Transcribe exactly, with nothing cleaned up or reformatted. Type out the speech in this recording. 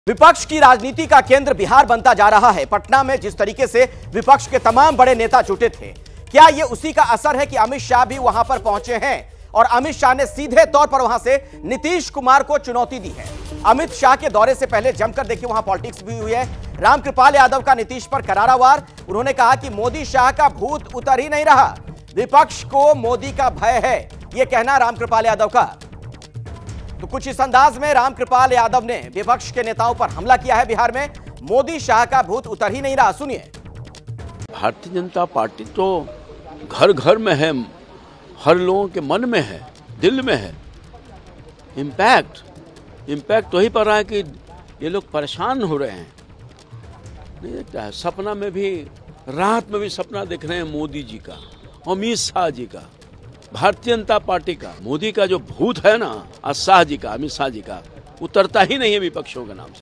विपक्ष की राजनीति का केंद्र बिहार बनता जा रहा है। पटना में जिस तरीके से विपक्ष के तमाम बड़े नेता जुटे थे, क्या यह उसी का असर है कि अमित शाह भी वहां पर पहुंचे हैं और अमित शाह ने सीधे तौर पर वहां से नीतीश कुमार को चुनौती दी है। अमित शाह के दौरे से पहले जमकर देखिए वहां पॉलिटिक्स भी हुई है। रामकृपाल यादव का नीतीश पर करारा वार। उन्होंने कहा कि मोदी शाह का भूत उतर ही नहीं रहा, विपक्ष को मोदी का भय है, यह कहना रामकृपाल यादव का। तो कुछ इस अंदाज में रामकृपाल यादव ने विपक्ष के नेताओं पर हमला किया है। बिहार में मोदी शाह का भूत उतर ही नहीं रहा, सुनिए। भारतीय जनता पार्टी तो घर घर में है, हर लोगों के मन में है, दिल में है। इम्पैक्ट इम्पैक्ट वही पड़ रहा है कि ये लोग परेशान हो रहे हैं। नहीं देखता है, सपना में भी, रात में भी सपना देख रहे हैं मोदी जी का, अमित शाह जी का, भारतीय जनता पार्टी का। मोदी का जो भूत है ना, आज शाह जी का, अमित शाह जी का, उतरता ही नहीं है विपक्षों के नाम से।